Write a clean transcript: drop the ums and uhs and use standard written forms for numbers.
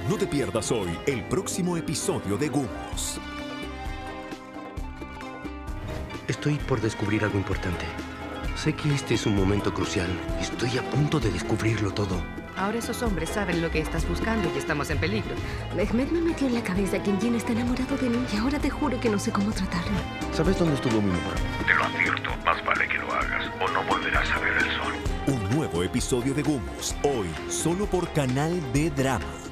No te pierdas hoy el próximo episodio de Gumos. Estoy por descubrir algo importante. Sé que este es un momento crucial. Estoy a punto de descubrirlo todo. Ahora esos hombres saben lo que estás buscando y estamos en peligro. Mehmet me metió en la cabeza que Engin está enamorado de mí y ahora te juro que no sé cómo tratarlo. ¿Sabes dónde estuvo mi mamá? Te lo advierto, más vale que lo hagas o no volverás a ver el sol. Un nuevo episodio de Gumos, hoy solo por Canal D Drama.